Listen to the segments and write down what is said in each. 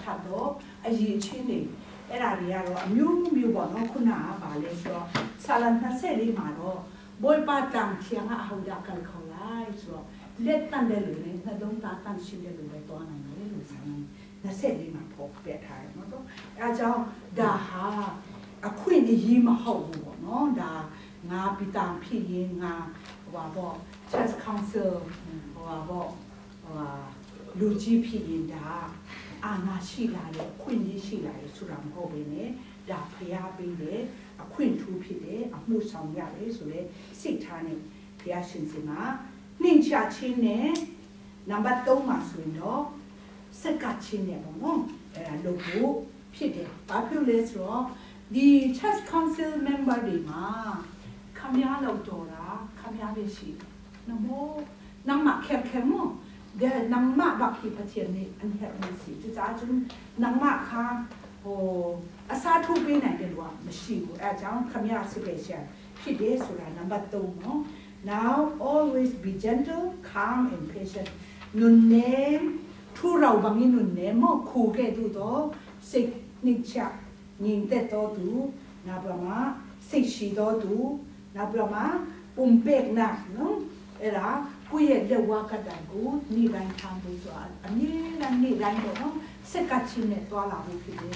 ทัดโดไอยีชิ้นนี่ไอราเรียเรามิวบ่เนาะคุณอาบาเลสก็สารันทัศเสรีมาเนาะบอยป้าจังเชียงอาหูดักกันเขาไล่ส่วนเล็ดตันเดลุเนี่ยนาดงตาตันชินเดลุไปตัวไหนไม่รู้สักนั้นน่าเสรีมาพบเปียไทยเนาะก็อาจารย์ด่าหาคุยนี่ยีมาเขาหัวเนาะด่างาปีตามพี่ยิงงาว่าบอกเชสคอนเซิลว่าบอกว่าลูจีพี่ยิงด่าอาณาชิลาเลยคุยนี่ชิลาเลยสุรามเขาไปเนี่ยด่าพยาไปเลยคุยทูพี่เลยมูสองอย่างเลยสุดเลยสิทธานี่พยาชินสิมานิ่งชาชินเนี่ยนับบัตรต้องมาสุดเนาะสกัดชินเนี่ยบอกว่าโลกุพี่เดียป้าพิวเลสหรอดีชัสคอนเซิลเมมเบอร์ดีมาคำยาเราโจระคำยาเบชิน้ำโมน้ำหมักแคบมั้งเดี๋ยวน้ำหมักบักที่พัฒน์นี่อันเห็นมันสิจะจ้าจุนน้ำหมักค่ะโอ้อาซาทูปีไหนเดี๋ยวว่าไม่ชิวอาจารย์คำยาสเปเชียลพี่เดสุรานับบัตรตัวเนาะ now always be gentle calm and patient นุนเนมทุเราบางทีนุนเนมมั่งคู่แก่ดูโตสินิจายิงแต่โตดูนับประมาสิชีโตดูนับประมาปุ่มเป็กหนักเนาะเอล่ะกูเห็นเดี๋ยวว่ากันได้กูนี่แรงทำไปส่วนอันนี้นั่นนี่แรงเนาะสกัดชินเนี่ยตัวเราไม่ผิดเลย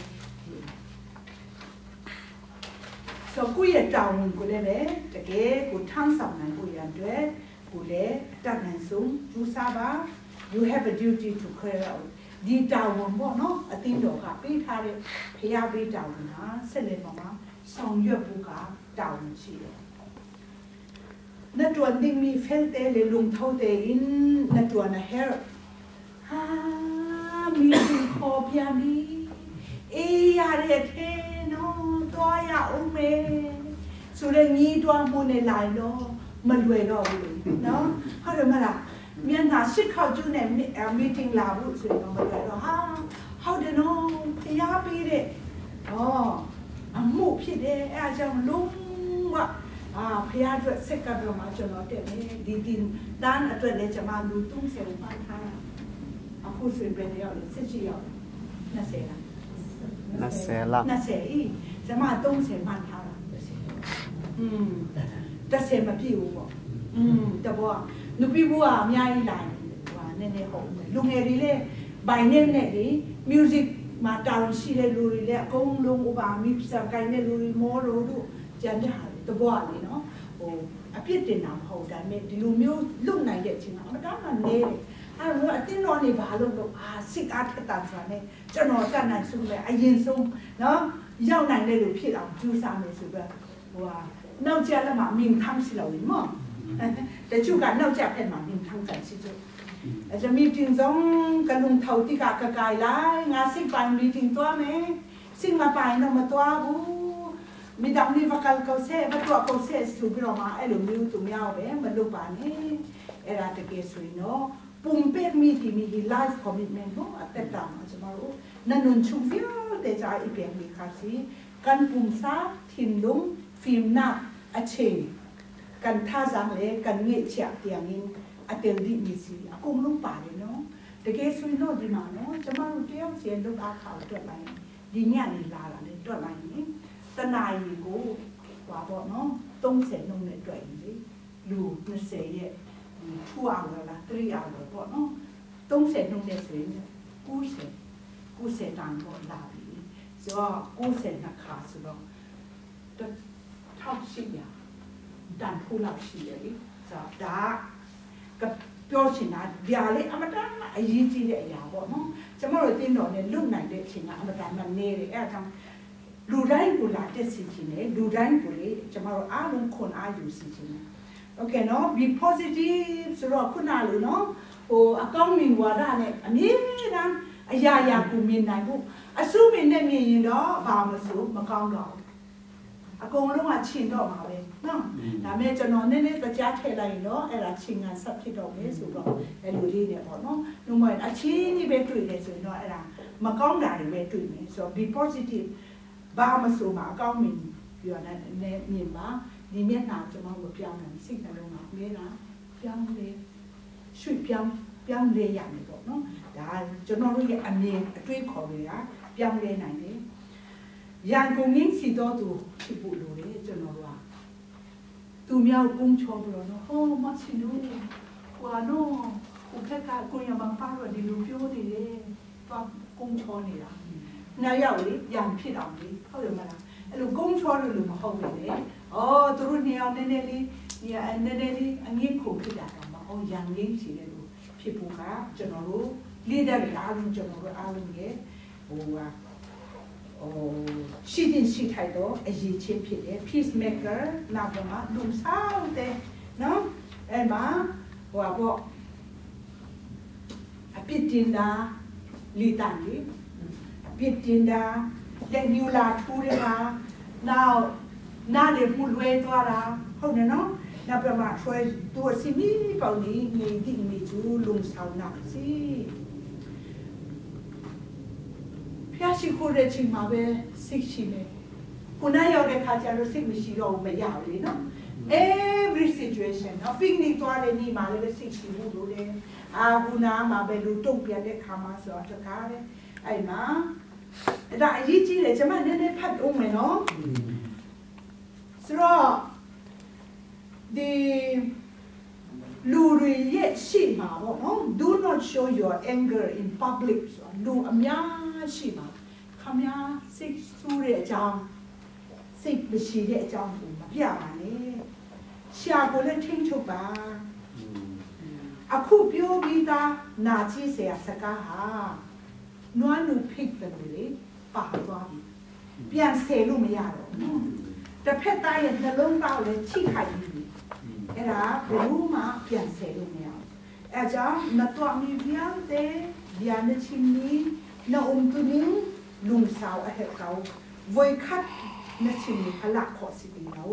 ส่วนกูเห็นเจ้าหนึ่งกูเลยเนี่ยแต่เก๋กูทั้งสองนั้นกูยันด้วยกูเลยจัดงานสูงจูซาบะ you have a duty to clear out ดีเจ้าวันบ่เนาะอาทิตย์ดอกค่ะปีท้ายเลยพยาปีเจ้านะเสร็จเลยมาสองยอดบุกาเจ้าหนึ่งชีเลยนัดวันดิ้งมีเฟลเตเลยลุงเท่าเตอินนัดวันน่ะเฮร์ฮ่ามีสิ่งขอบยามียาเรเทโนตัวยาอุเมสุดนี้ตัวมูในลายโนมันรวยรอเลยเนาะเขาเรียกมาละเมียนหาชิดเขาจูเนี่ยมีติ้งลาบุสุดน้องมันรวยรอฮ่าเขาเดโนพยาปีเดอ๋อหมู่พี่เดอาจารย์ลุงว่าพยาด้วยเสกกับมาจนเราเด็กนี่ดีดินด้านตัวเด็กจะมาดูตุ้งเสียงบ้านท่าพูดสื่อเป็นเดียวเลยเสียชีวิตน่าเสียละน่าเสียอีจะมาตุ้งเสียงบ้านท่าจะเสียมาพี่วัวแต่ว่าหนูพี่วัวมีอะไรว่าเนี่ยของลุงเอริเล่ใบเนี่ยเนี่ยดิมิวสิกมาดาวน์ชีเลลูริเล่กงลุงอุบามีภาษาไทยเนี่ยลูริโมโรดูจะได้หาตัวเลยเนาะโอ้อภิเษกน้ำเขาได้เมื่อดิลูมิวลุงไหนเด็กจริงอ่ะมันได้มาเนี่ยอันนู้นที่นอนในบ้านลุงบอกสิกอาทิตย์ตันส่วนเนี่ยจะนอนกันไหนสุ่มเลยไอ้ยินสุ่มเนาะยาวไหนเลยลูกพี่เราจูสามเลยสุดแบบว่าเน่าเจ้าละหมามิงทำสิเราอีมั้งแต่ชูการเน่าเจ้าเป็นหมามิงทำกันสิจุอาจจะมีจริงจังกันลุงเท่าที่กะกายไล่งานสิ่งไปมีจริงตัวไหมสิ่งมาไปน้องมาตัวบูมีดำนี่ว่าการเขาเซ่ว่าตัวเขาเซ่สุบิโรมาไอ้หลุมนิ้วตุ่มยาวเว้มันลูกป่านนี่เอราตะเกียสุยเนาะปุ่มเป็ดมีที่มีไลฟ์คอมมิชเมนต์เนาะแต่ตามมาจะมารู้นั่นนุ่นชุ่มฟิวแต่ใจอีเปียงมีคาสีกันปุ่มซาทินลุงฟิล์มหน้าอาเชงกันท่าจังเลยกันเงียบเฉียบเตียงนี้อาเตลดิมีสีอากุ้งลุงป่าเลยเนาะแต่เกสุยโน่ดีมาเนาะจะมารู้เที่ยวเสียลูกอาขาวตัวไหนดีเนี่ยนี่ลาละเลยตัวไหนนี่ตนายกูว่าบอกเนาะต้องเสร็จนงในตัวเองสิดูมันเสียทั่วเอาละตรีเอาเลยบอกเนาะต้องเสร็จนงในเสียกูเสร็จต่างบอกลาบีจะว่ากูเสร็จนักขาสุดแล้วจะเท่าสิ่งอย่างดันผู้เราเสียดิจะด่ากับเจ้าชินะเดียร์เลยอามาดันไอ้ยี่จีเลยอย่าบอกเนาะจะมาเลยตีนหน่อยเนี่ยลูกไหนเด็กชินะอามาดันมันเน่เลยทำดูได้กูหลายเจ็ดสิบทีเนี่ยดูได้กูเลยจะมาเอาลงคนอายุสิทีเนี่ยโอเคเนาะ be positive สำหรับคุณอาหรือเนาะโอ้อากงมินว่าได้เนี่ยอันนี้นั่นอายากูมินไหนกูอาสู้มินเนี่ยมีเนาะบางมาสู้มาก้าวเราอากงลุงอาชินดอกมาเลยเนาะแต่แม่จะนอนเนี่ยก็จะเทอะไรเนาะไอ้ละชิงงานสับที่ดอกนี้สุดดอกไอ้ลูดีเนี่ยบอกเนาะนุ่มเหมือนอาชีนี่เบตุยเนี่ยสุดเนาะไอ้ละมาก้าวได้เบตุยเนี่ย so be positiveบ้ามาสู่หมาก้าวมินอยู่นั่นเนี่ยมีบ้าดีเมียนนาจะมาหมดเพียงนั้นสิ่งนั้นลงมาเมียนะเพียงเลยช่วยเพียงပြောင်းလဲရမယ်ပေါ့နော်ဒါကျွန်တော်တို့ရဲ့အမြင်အတွေးခေါ်တွေကပြောင်းလဲနိုင်တယ်ရန်ကုန်ရင်းစီတော့သူဖြစ်ဖို့လိုတယ်ကျွန်တော်တို့ကသူမြောက်ကုန်းချောပြီးတော့ဟောမချင်လို့ဟွာနော်ဟိုဘက်ကကိုရမပါတော့ဒီလိုပြောနေတယ်သွားကုန်းချောနေတာနောက်ရောက်လေရန်ဖြစ်အောင်လေဟုတ်တယ်မလားအဲ့လိုကုန်းချောလို့မဟုတ်ဘူးလေအော်သူတို့နေအောင်နည်းနည်းလေးအငင်းခုန်ဖြစ်တာတော့မဟုတ်ရန်ရင်းစီတယ်လို့ဖြစ်ဖို့ကကျွန်တော်တို့leader တွေအားလုံးကျွန်တော်တို့အားလုံးရဲ့ဟိုရှိတင်ရှိထိုက်တော့အရေးချင်းဖြစ်တယ် peacemaker နောက်တော့မှလူဆောင်တယ်နော်အဲ့မှာဟိုပေါ့အပြစ်တင်တာလီတန်လေးအပြစ်တင်တာလက်ညူလာထူးတယ်ဟာနောက်နားလေမှုလွဲသွားတာဟုတ်တယ်နော်နောက်ပြမဆွဲသူအစီမီပေါနေနေဒီမီကျူလုံဆောင်နာစီဖျားရှိခိုးတဲ့ချိန်မှာပဲစိတ်ရှိမယ်ခုနရောက်တဲ့ခါကျတော့စိတ်မရှိတော့ဘူးမရဘူးလေနော် every situation နော် picnic သွားတဲ့နေ့မှာလည်းစိတ်ရှိမှုလို့လေအာခုနမှာပဲလူတုံ့ပြန်တဲ့ခါမှာဆိုတော့တကားလေအဲ့မှာအဲ့ဒါအရေးကြီးတယ်ကျွန်မနည်းနည်းဖတ်အောင်မယ်နော်ဆိုတော့ဒီလူတွေရဲ့ရှိမှာပေါ့နော် do not show your anger in public ဆိုလူအများရှိမှာခမများစိတ်ဆူတဲ့အကြောင်းစိတ်မရှိတဲ့အကြောင်းကိုမပြပါနဲ့ရှာကိုလည်းထိန်းချုပ်ပါအခုပြောပြီးသားနာကြည့်เสียစကားဟာနွားနုဖိတ်တယ်လေပါသွားပြီပြန်ဆယ်လို့မရတော့ဘူးတစ်ဖက်သားရဲ့နှလုံးသားကိုလည်းချိခိုက်ပြီအဲ့ဒါဘယ်လိုမှပြန်ဆယ်လို့မရဘူးအဲ့ကြောင့်မတော်မီပြန်တဲ့ဗျာနချင်းနီနာအုံတူနင်းလုံဆောင်အဟက်ကောဝိုင်ခတ်နချင်းနီအလာခေါ်စီတီနော်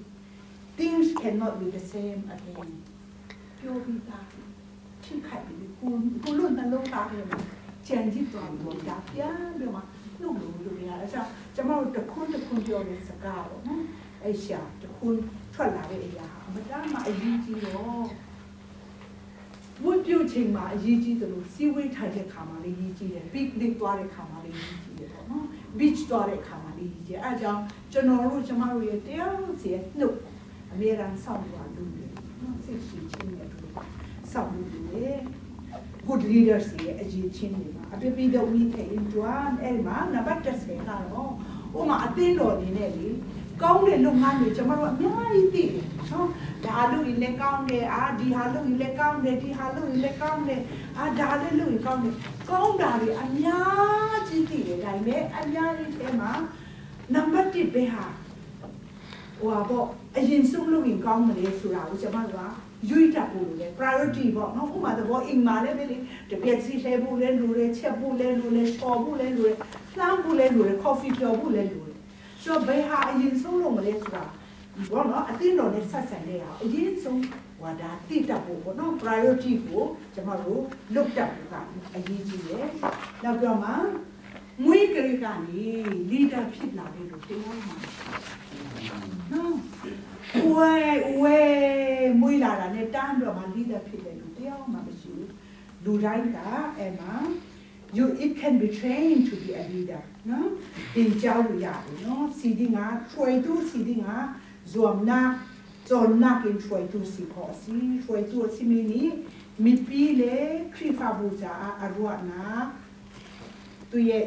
things cannot be the same again ပြောပြီးသားချိခိုက်ပြီကိုလွတ်နှလုံးသားတယ်ကျန်ကြည့်သွားလို့ဒါပြန်ပြီးမှနှုတ်လို့ရအဲ့ကြောင့်ကျွန်တော်တို့တခွန်းပြောတဲ့စကားပေါ့နော်အဲ့ရှာတခွန်းထွက်လာတဲ့အရာမတမ်းမှအရေးကြီးတော့ဝတ်ပြုတ်ချိန်မှာအရေးကြီးတယ်လို့စီဝေးထိုင်တဲ့ခါမှာလည်းရေးကြီးတယ် picnic သွားတဲ့ခါမှာလည်းရေးကြီးတယ်ပေါ့နော် beach သွားတဲ့ခါမှာလည်းရေးကြီးအဲကြောင့်ကျွန်တော်တို့ကျမတို့ရဲ့တရားစီရဲ့နှုတ်အမြဲတမ်းစောင့်ရလို့နော်စိတ်ရှိချင်းနဲ့တို့စောင့်လို့လေ good leaders ရဲ့အရေးချင်းတွေမှာအပြည့်တော့ we take into one အဲ့မှာနံပါတ်10ကတော့ဥမာအသင်းတော်နေနဲ့လေကောင်းတဲ့လုပ်ငန်းတွေကျွန်တော်တို့အများကြီးသိတယ်နော်ဒါလုပ်ရင်လည်းကောင်းတယ်ဒီဟာလုပ်ရင်လည်းကောင်းတယ်ဒီဟာလုပ်ရင်လည်းကောင်းတယ်ဒါလည်းလုပ်ရင်ကောင်းတယ်ကောင်းတာတွေအများကြီးသိတယ်ဒါပေမဲ့အများကြီးထဲမှာနံပါတ်1ပဲဟာဟိုပေါ့အရင်ဆုံးလုပ်ရင်ကောင်းမလဲဆိုတာကိုကျွန်တော်တို့ကရွေးတတ်ဖို့လိုတယ် priority ပေါ့နော်ဥပမာတော့အိမ်မှာလည်းပဲလေတပြက်စီလှဲဖို့လည်းလိုတယ်ချက်ဖို့လည်းလိုတယ်ချော်ဖို့လည်းလိုတယ်လှမ်းဖို့လည်းလိုတယ် coffee ပျော်ဖို့လည်းလိုတယ်ဆိုတော့ဘယ်ဟာအရင်ဆုံးလုပ်မလဲဆိုတာဘောနော်အတင်းတော်နဲ့ဆက်ဆံနေတာအရင်ဆုံးဝါဒါတိတတ်ဖို့ပေါ့နော် priority ကိုကျွန်တော်တို့လုပ်တတ်ဖို့ကအရေးကြီးတယ်နောက်ပြောမှမွေးကလေးကနေ leader ဖြစ်လာတယ်လို့ပြောမှာနော်ဝဲမွေးလာတာနဲ့တန်းတော့မှ leader ဖြစ်တယ်လို့ပြောမှာမရှိဘူးလူတိုင်းကအဲ့မှာit can be trained to be a leader နော်သင်ကြားလို့ရတယ်နော်စီဒီငါထွေတူစီဒီငါဇွန်နာကင်ထွေတူစီခေါ်စီထွေတူစီမီနီမိပီလေခရီဖာဘူဇာအရဝနာသူရဲ့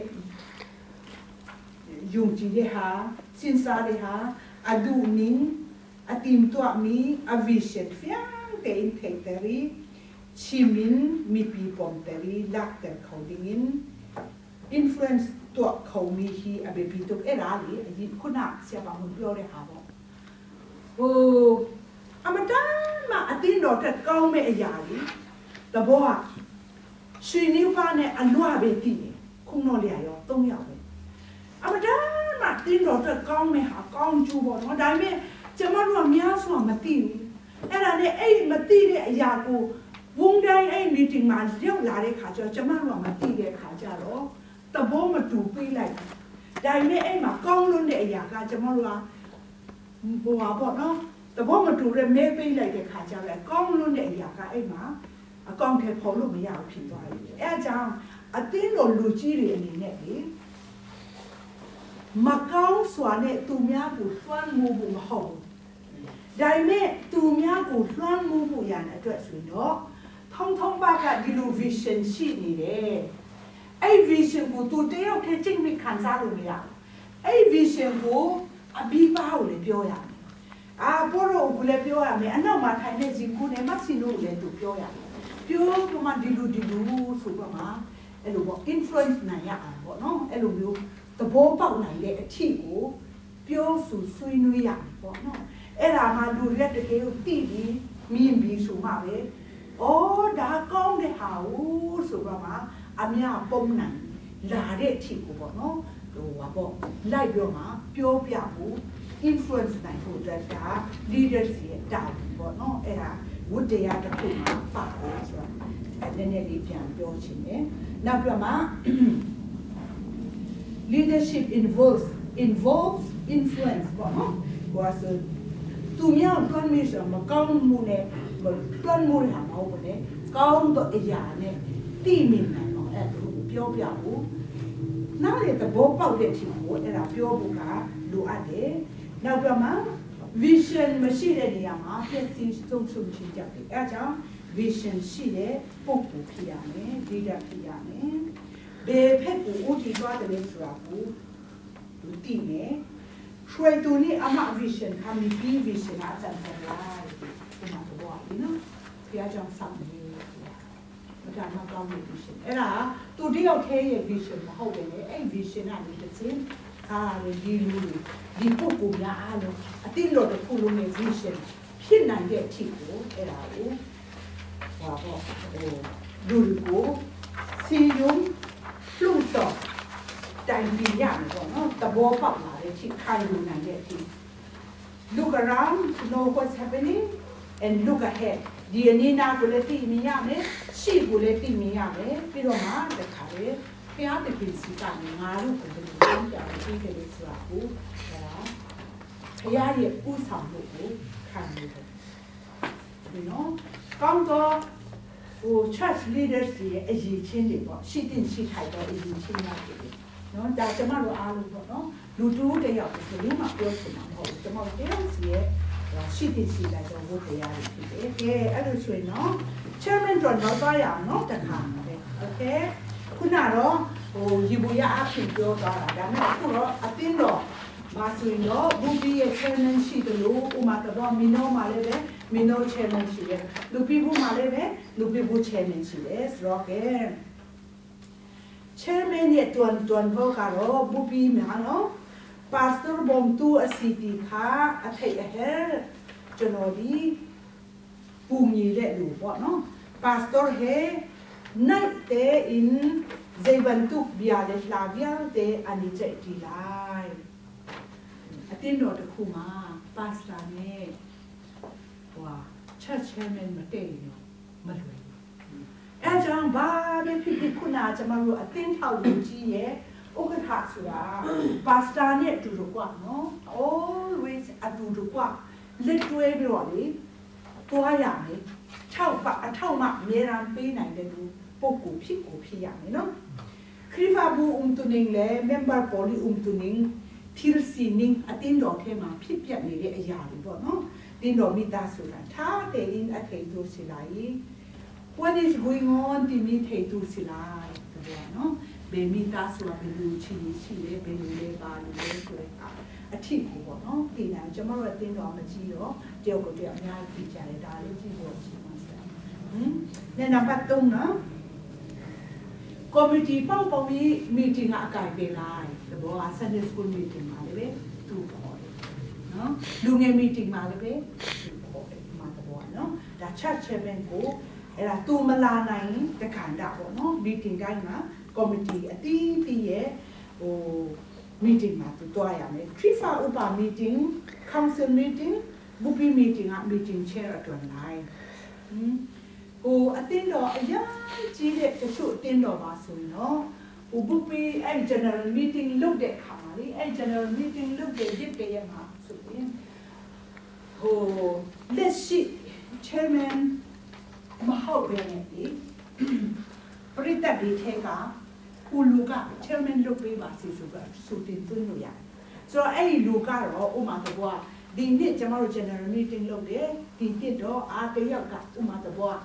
ယုံကြည်တဲ့ဟာစင်စားတဲ့ဟာအဒူနင်းအတင်တော့မီအဝိရှက်ဖျန်တဲ့င်ထေတရီChimin mipi pomperi lakter codingin influence ตัวเขามีฮีอเบบีตุกเอราลียิบคุณะเสียบางคนเดียวเลยค่ะบอกโอ้อามาด้านมาอตินดอกแต่ก้าวไม่อยาลีแต่บอกว่าชีนิวฟ้าเนี่ยอันว่าเบตีคงนอนเลียยอต้องยาวเลยอามาด้านมาตินดอกแต่ก้าวไม่หาก้าวจูบอกว่าได้ไหมจะมารวมยาส่วนมาตีเอราเนี่ยไอ้มาตีเนี่ยอยากูวงได้ไอ้มีติมาเรียกลาเลยค่ะจะมารวมมาตีเลยค่ะจะหรอแต่บ่มาดูปีไรได้ไหมไอ้มาก้องลุ้นเนี่ยอยากจะมารวมบัวบอกเนาะแต่บ่มาดูเลยไม่ปีไรเลยค่ะจะแบบก้องลุ้นเนี่ยอยากไอ้มาအကောင့်ထဲပေါ်လို့မရဘူးဖြစ်သွားတယ်အဲအကြောင်းအတင်းတော်လူကြီးတွေအနေနဲ့လေမကောင်းစွာနဲ့သူများကိုလွှမ်းမိုးဖို့မဟုတ်ဘူးဒါပေမဲ့သူများကိုလွှမ်းမိုးဖို့ရတဲ့အတွက်ဆိုတော့ထုံပါကဒီလို vision ရှိနေတယ်အဲ့ vision ကိုသူတယောက်တည်းချိန်မိခံစားလို့မရဘူးအဲ့ vision ကိုအဘိပါကိုလည်းပြောရတယ်ဘောရောကိုလည်းပြောရမယ်အနောက်မှာထိုင်နေစီကိုနဲ့မဆီနိုကိုလည်းသူပြောရတယ်ပြောတော့မှဒီလိုဆိုတော့မှအဲ့လိုပေါ့ influence နိုင်ရအောင်ပေါ့နော်အဲ့လိုမျိုးသဘောပေါက်နိုင်တဲ့အထီကိုပြောဆိုဆွေးနွေးရမယ်ပေါ့နော်အဲ့ဒါမှလူတွေတကယ်ကိုသိပြီးမြင်ပြီးဆိုမှပဲဒါကောင်းတဲ့ဟာကိုဆိုတော့မှအများပုံနိုင်လာတဲ့အထီကိုပေါ့နော်ဟိုပါပေါ့လိုက်ပြောမှပြောပြဖို့ influence နိုင်ဖို့အတွက်ဒါ leaders ရဲ့တာဝန်ပေါ့နော်အဲ့ဒါဝတ္တရားတစ်ခုမှာပါတယ်ဆိုတော့နည်းနည်းလေးပြန်ပြောချင်တယ်နောက်ပြမှာ leadership involves influence ပေါ့နော်ကိုဆိုသူများတွန်းမိဆိုမကောင်းမှုနဲ့တွန်းမှုဟာမဟုတ်ဘူးလေကောင်းတဲ့အရာနဲ့တည်မြင်နိုင်တော့အဲ့ဒါကိုပြောပြဖို့နောက်ရတဲ့ဘောပေါက်တဲ့အချိန်ကိုအဲ့ဒါပြောဖို့ကလိုအပ်တယ်နောက်ပြမှာ vision မရှိတဲ့နေရာမှာပြည့်စုံဆုံးချင်းကြတယ်အဲကြောင့် vision ရှိတဲ့ပုံကိုဖြစ်ရမယ် leader ဖြစ်ရမယ်ဘယ်ဖက်ကိုဦးတည်သွားတယ်ဆိုတာကိုသိမယ်ဆွေတူနီအမ vision ခမီ vision အစံပေါ်လာဒီမှာတော့ဒီနော်ပြကြောင့်စောင့်နေဒါမှကောင်းတဲ့ vision အဲ့ဒါသူတယောက်တည်းရဲ့ vision မဟုတ်ဘူးလေအဲ့ vision ကလည်းတစ်စင်းဒီလူဒီပုဂ္ဂိုလ်များအားလုံးအတိလို့တစ်ခုလုံးရဲ့ vision ဖြစ်နိုင်တဲ့အထိကိုအဲ့ဒါကိုလူကိုစီယုံလှုပ်တော့တိုင်ပြရမယ်ပေါ့နော်သဘောပေါက်လာတဲ့အထိခိုင်လုံနိုင်တဲ့အထိ look around to know what's happening and look ahead ဒီအနေနာကိုလည်းသိမြင်ရမယ်ရှေ့ကိုလည်းသိမြင်ရမယ်ပြီးတော့မှတခါလေဘုရားတခင်စီကနေငါတို့ကိုဘယ်လိုပြောကြပြီးခဲ့လဲဆိုတာကိုဘုရားရဲ့ဥဆောင်မှုကိုခံရတယ်ဒီနော်ကောင်းတော့church leaders ရဲ့အရေးချင်းတွေပေါ့ရှိတင်ရှိထိုက်တော့အရေးချင်းတွေနော်ဒါကျမတို့အားလုံးပေါ့နော်လူတူတယောက်ကိုဘယ်လိုမှပြောချင်မှာမဟုတ်ဘူးကျမတို့တယောက်စီရဲ့ရှိတင်ရှိလိုက်တော့ဘုရားရဖြစ်တယ်ကဲအဲ့လိုဆိုရင်နော် chairman တော့တော့ရအောင်နော်တခါပဲ okay ခုနတော့ရေဘူးရအဖြစ်ပြောသွားတာဒါပေမဲ့အခုတော့အတင်းတော့မာဆိုရင်တော့ဘူဘီရဲ့ chairman ရှိတယ်လို့ဥမာတော့မီနိုမှာလည်းပဲမီနို chairman ရှိတယ်လူပီဘူးမှာလည်းပဲလူပီဘူး chairman ရှိတယ်ဆိုတော့ကဲ chairman ရဲ့တွန်ဘောကတော့ဘူဘီမှာနော် pastor ဘုံတူအစီတီခါအထိတ်အဟဲကျွန်တော်ဒီပူမြည်တဲ့လူပေါ့နော် pastor ဟဲ night day in Zebantuk biale flavial de anije dilai atin do de kuma pastor ne wa church chairman မတည့်ဘူးမလွယ်အဲကြောင့်ဘာပဲဖြစ်ဖြစ်ခုနကကျွန်တော်တို့အတင်းထောက်လူကြီးရဲ့ဥက္ကဋ္ဌဆိုတာ pastor နဲ့အတူတူกว่าနော် always အတူတူกว่าလက်တွဲပြီးတော့လေတွားရမယ်အထောက်မှအများအားပေးနိုင်တဲ့လူပုဂ္ဂိုလ်ဖြစ်ကိုဖြစ်ရမယ်နော်ခရစ်ဖာဘူတုနင်းလေ member ပေါ်လီတုနင်းသီရစီနင်းအတင်းတော်ထဲမှာဖြစ်ပြနေတဲ့အရာတွေပေါ့နော်တင်းတော်မိသားစုကထားတဲ့ in အထေသူစီလိုက် what is going on ဒီမိထေသူစီလိုက်ပေါ့နော်ဘယ်မိသားစုကဘယ်လိုချီရှိလဲဘယ်လိုလဲပါလို့လဲဆိုတဲ့အထီကိုပေါ့နော်ဒီနိုင်ကျွန်တော်တို့အတင်းတော်မကြည့်တော့တယောက်ကိုတယောက်အများကြီးကြတယ်ဒါလေးကြည့်ဖို့ရှိမှာစတယ်နဲ့နံပါတ်3နော်committee ပေါင်း meeting အကြိုက်ပေးလိုက်တဘောက Sunday school meeting မှာလည်းသူခေါ်တယ်နော်လူငယ် meeting မှာလည်းသူခေါ်တယ်မှာတဘောနော်ဒါ church chairman ကိုအဲ့ဒါသူမလာနိုင်တခါတာပေါ့နော် meeting တိုင်းမှာ committee အတီးတီးရဲ့meeting မှာသူတွားရမယ် Trifa Upa meeting council meeting Bupi meeting meeting chair အတွက်နိုင်အတင်းတော်အရင်ကြီးတဲ့တချို့အတင်းတော်ပါဆိုရင်တော့ဘူပီအဲ့ general meeting လုပ်တဲ့ခါမှာလေအဲ့ general meeting လုပ်တဲ့ရက်တည်းမှာဆိုရင်လက်ရှိ chairman မဟုတ်ပဲနဲ့ဒီပရိသတ်ဒီထဲကဦးလူက chairman လုပ်ပေးပါစီဆိုတော့စူတင်သွင်းလို့ရတယ်ဆိုတော့အဲ့ဒီလူကတော့ဥမာတဘောဒီနှစ်ကျမတို့ general meeting လုပ်တယ်ဒီနှစ်တော့အားတယောက်ကဥမာတဘော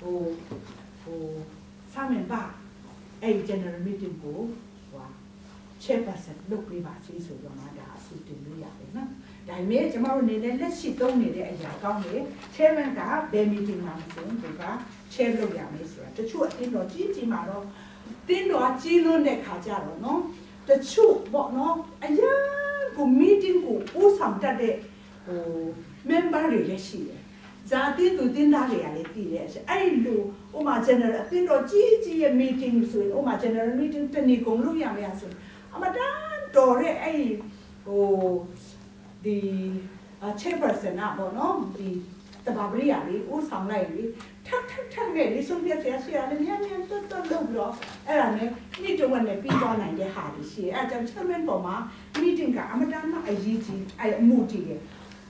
စာမန်ပါအဲ့ general meeting ကိုchairperson လုပ်ပေးပါစီဆိုတော့ဒါအစူတင်လို့ရတယ်နော်ဒါပေမဲ့ကျမတို့နေနဲ့လက်ရှိသုံးနေတဲ့အရာကောင်းတယ် chairman ကဘယ် meeting မှာဆိုရင်သူက chair လုပ်ရမယ်ဆိုတာတချို့အတင်းတော့ကြီးမှာတော့တင်းတော့ကြီးလွန်းတဲ့ခါကြတော့နော်တချို့ပေါ့နော်အရာကို meeting ကိုဦးဆောင်တတ်တဲ့member တွေလည်းရှိတယ်ဇာတိသူတင်းသားတွေလည်းတည်တယ်အဲ့လိုဥမာ general အတင်းတော့ကြီးရဲ့ meeting ဆိုရင်ဥမာ general meeting တနေ့ကုန်လုပ်ရမယ်ဆိုအမတန်တော်တဲ့အဲ့ဒီchairperson ပေါ့နော်ဒီတဘာပရိယာလေးဦးဆောင်လိုက်လေထက်နဲ့ဒီဆုံးဖြတ်ဆရာလည်းမြန်တွတ်လုပ်ပြီးတော့အဲ့ဒါနဲ့နေ့တစ်ဝက်နဲ့ပြီးသွားနိုင်တဲ့ဟာတွေရှိတယ်အဲ့ဒါကြောင့် chairman ပေါ်မှာ meeting ကအမတန်မှအရေးကြီးအဲ့အမှုကြီးတယ်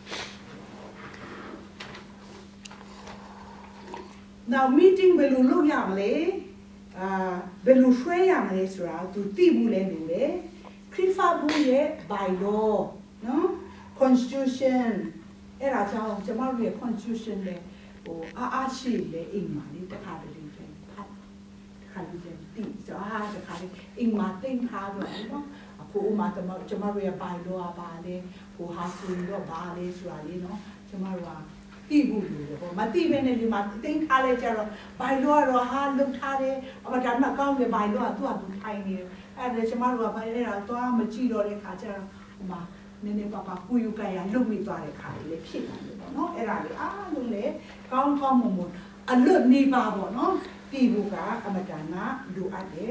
Now meeting ဘယ်လိုလုပ်ရမလဲဘယ်လိုဆွဲရမလဲဆိုတာသူသိဘူးလဲလို့လေခရစ်ဖာဘူးရဲ့ bylaw နော် constitution အဲ့ဒါကြောင့်ကျမတို့ရဲ့ constitution လေအားရှိလေအိမ်မှာလေတခါတလေဖတ်တခါတလေသိဆိုတခါလေအိမ်မှာသိထားတော့နော်အခုဥမာကျမတို့ရဲ့ bylaw ပါလေဟာဆိုတော့ပါလေဆိုတာလေနော်ကျမတို့ကတိဘူးလို့ပေါ့မတိပဲနဲ့ဒီမှာတင်းထားလဲကြတော့ဘိုင်လောကတော့ဟာလုံထားတယ်အမဒါမှကောင်းတယ်ဘိုင်လောကသူ့အတူထိုင်နေတယ်အဲ့ဒါကျမတို့ကဘိုင်လဲတော့သွားမကြည့်တော့တဲ့ခါကျတော့ဟိုမှာနည်းနည်းပါကူယူကြရလုံမိသွားတဲ့ခါလေးဖြစ်နေတယ်ပေါ့နော်အဲ့ဒါလေးအားလုံးလေကောင်းမွန်အလွတ်နေပါပေါ့နော်တိဘူးကအမဒါနာလိုအပ်တယ်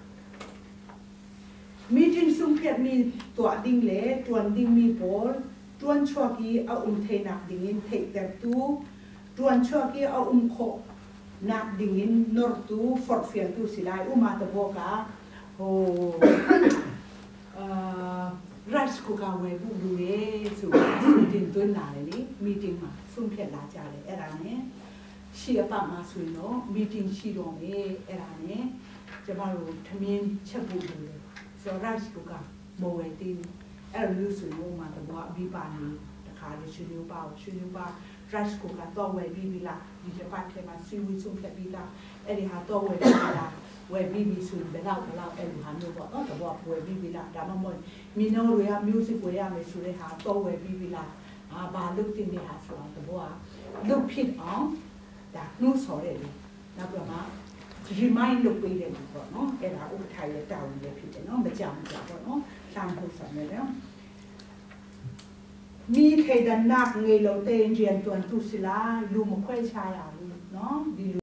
meeting ဆုံးဖြတ်နေตัวดิ้งလေတွန်ดิ้งมีပေါ်တွန်းချွာကီအုံထေနပ်ဒင်းင်ထိတ်တဲ့တူတွန်းချွာကီအုံခိုနပ်ဒင်းင်နော်တူဖော်ဖီယတူစီလိုက်ဥမာတဘောကဟိုrice cooker ဝယ်ဘူးလူရဲ့ဆိုတင်သွင်းလာတယ်လေ meeting မှာဆုံးဖြတ်လာကြတယ်အဲ့ဒါနဲ့ရှေ့အပတ်မှာဆိုရင်တော့ meeting ရှိတော့မယ်အဲ့ဒါနဲ့ကျမတို့ထမင်းချက်ဖို့လုပ်တယ်ဆို rice cooker မဝယ်သေးဘူးအဲ့လိုဆိုလို့မှတော့အပြီးပါနေတခါလေရွှေမျိုးပါ rice cooker တော့ဝယ်ပြီးပြီလားဒီတစ်ပတ်ထဲမှာစီဝီဆုံးဖြတ်ပြီးသားအဲ့ဒီဟာတော့ဝယ်ပြီးလားဝယ်ပြီးပြီဆိုရင်ဘယ်လောက်အဲ့လိုဟာမျိုးပေါ့နော်တော့ဝယ်ပြီးပြီလားဒါမှမဟုတ်မင်းတို့ရ music ဝယ်ရမယ်ဆိုတဲ့ဟာတော့ဝယ်ပြီးပြီလားဘာလုပ်တင်နေဟာဆိုတော့တော့လုပ်ဖြစ်အောင်ဒါနှိုးဆော်တယ်လေနောက်ပြီးမှ remind လုပ်ပေးတယ်ပေါ့နော်အဲ့ဒါဥပထိုင်ရဲ့တာဝန်ပဲဖြစ်တယ်နော်မကြောက်ပေါ့နော်ရှမ်းဖို့ဆောင်ရတယ်มีใครดันนักเงยเราเตนเรียนตัวตุสิลาลูมค่อยชายอ่ะเนาะ